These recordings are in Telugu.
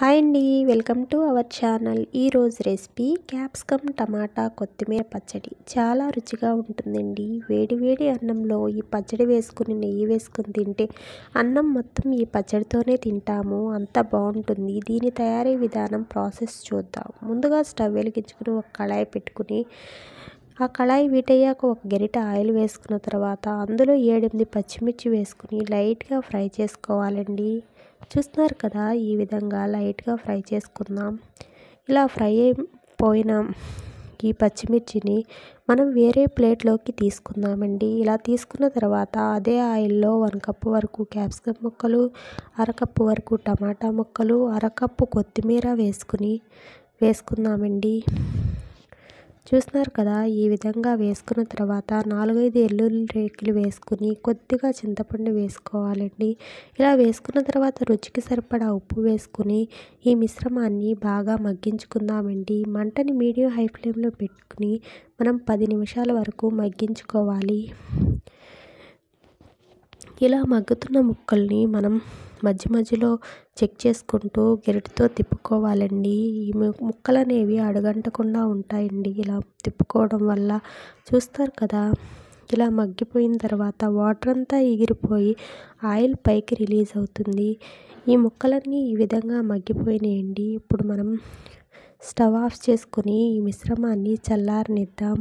హాయ్ అండి, వెల్కమ్ టు అవర్ ఛానల్. ఈరోజు రెసిపీ క్యాప్సికమ్ టమాటా కొత్తిమీర పచ్చడి. చాలా రుచిగా ఉంటుందండి. వేడి వేడి అన్నంలో ఈ పచ్చడి వేసుకుని నెయ్యి వేసుకుని తింటే అన్నం మొత్తం ఈ పచ్చడితోనే తింటాము. అంత బాగుంటుంది. దీని తయారీ విధానం ప్రాసెస్ చూద్దాం. ముందుగా స్టవ్ వెలిగించుకుని ఒక కళాయి పెట్టుకుని ఆ కళాయి వీటయ్యాక ఒక గరిట ఆయిల్ వేసుకున్న తర్వాత అందులో 7-8 పచ్చిమిర్చి వేసుకుని లైట్గా ఫ్రై చేసుకోవాలండి. చూస్తున్నారు కదా, ఈ విధంగా లైట్గా ఫ్రై చేసుకుందాం. ఇలా ఫ్రై అయిపోయిన ఈ పచ్చిమిర్చిని మనం వేరే ప్లేట్లోకి తీసుకుందామండి. ఇలా తీసుకున్న తర్వాత అదే ఆయిల్లో 1 కప్పు వరకు క్యాప్సికమ్ ముక్కలు, అరకప్పు వరకు టమాటా ముక్కలు, అరకప్పు కొత్తిమీర వేసుకుందామండి. చూస్తున్నారు కదా, ఈ విధంగా వేసుకున్న తర్వాత 4-5 వెల్లుల్లి రేకులు వేసుకుని కొద్దిగా చింతపండు వేసుకోవాలండి. ఇలా వేసుకున్న తర్వాత రుచికి సరిపడా ఉప్పు వేసుకుని ఈ మిశ్రమాన్ని బాగా మగ్గించుకుందామండి. మంటని మీడియం హై ఫ్లేమ్లో పెట్టుకుని మనం 10 నిమిషాల వరకు మగ్గించుకోవాలి. ఇలా మగ్గుతున్న ముక్కల్ని మనం మధ్య మధ్యలో చెక్ చేసుకుంటూ గరిటెతో తిప్పుకోవాలండి. ఈ ముక్కలు అనేవి అడుగంటకుండా ఉంటాయండి ఇలా తిప్పుకోవడం వల్ల. చూస్తారు కదా, ఇలా మగ్గిపోయిన తర్వాత వాటర్ అంతా ఎగిరిపోయి ఆయిల్ పైకి రిలీజ్ అవుతుంది. ఈ ముక్కలన్నీ ఈ విధంగా మగ్గిపోయినాయండి. ఇప్పుడు మనం స్టవ్ ఆఫ్ చేసుకుని ఈ మిశ్రమాన్ని చల్లారనిద్దాం.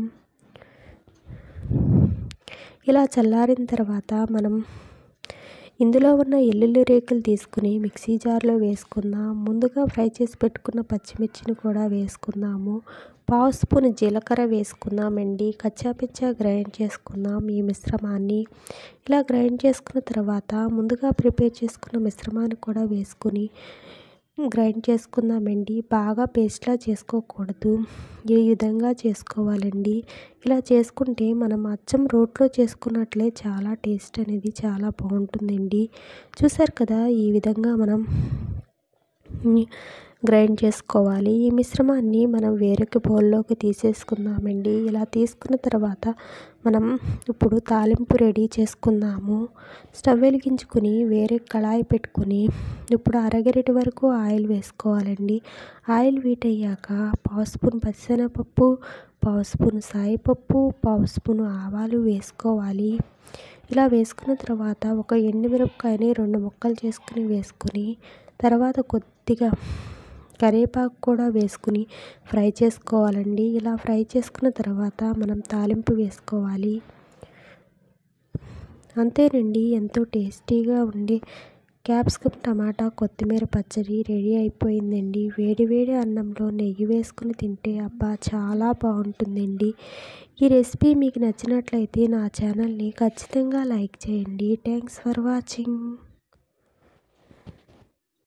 ఇలా చల్లారిన తర్వాత మనం ఇందులో ఉన్న వెల్లుల్లి రేకులు తీసుకుని మిక్సీ జార్లో వేసుకుందాం. ముందుగా ఫ్రై చేసి పెట్టుకున్న పచ్చిమిర్చిని కూడా వేసుకుందాము. 1/2 స్పూన్ జీలకర్ర వేసుకుందామండి. కచ్చాపిచ్చా గ్రైండ్ చేసుకుందాం ఈ మిశ్రమాన్ని. ఇలా గ్రైండ్ చేసుకున్న తర్వాత ముందుగా ప్రిపేర్ చేసుకున్న మిశ్రమాన్ని కూడా వేసుకుని గ్రైండ్ చేసుకుందామండి. బాగా పేస్ట్లా చేసుకోకూడదు, ఈ విధంగా చేసుకోవాలండి. ఇలా చేసుకుంటే మనం అచ్చం రోట్లో చేసుకున్నట్లే చాలా టేస్ట్ అనేది చాలా బాగుంటుందండి. చూసారు కదా, ఈ విధంగా మనం గ్రైండ్ చేసుకోవాలి. ఈ మిశ్రమాన్ని మనం వేరొక బౌల్లోకి తీసేసుకుందామండి. ఇలా తీసుకున్న తర్వాత మనం ఇప్పుడు తాలింపు రెడీ చేసుకుందాము. స్టవ్ వెలిగించుకుని వేరే కళాయి పెట్టుకుని ఇప్పుడు అరగరిట వరకు ఆయిల్ వేసుకోవాలండి. ఆయిల్ వీటయ్యాక 1/2 స్పూన్ పచ్చిశనగపప్పు, 1/2 స్పూన్ సాయిపప్పు, 1/2 స్పూన్ ఆవాలు వేసుకోవాలి. ఇలా వేసుకున్న తర్వాత ఒక ఎండుమిరపకాయని 2 ముక్కలు చేసుకుని వేసుకుని తర్వాత కొద్దిగా కరివేపాకు కూడా వేసుకుని ఫ్రై చేసుకోవాలండి. ఇలా ఫ్రై చేసుకున్న తర్వాత మనం తాలింపు వేసుకోవాలి. అంతేనండి, ఎంతో టేస్టీగా ఉండే క్యాప్సికమ్ టమాటా కొత్తిమీర పచ్చడి రెడీ అయిపోయిందండి. వేడి వేడి అన్నంలో నెయ్యి వేసుకుని తింటే అబ్బా చాలా బాగుంటుందండి. ఈ రెసిపీ మీకు నచ్చినట్లయితే నా ఛానల్ని ఖచ్చితంగా లైక్ చేయండి. Thanks for watching.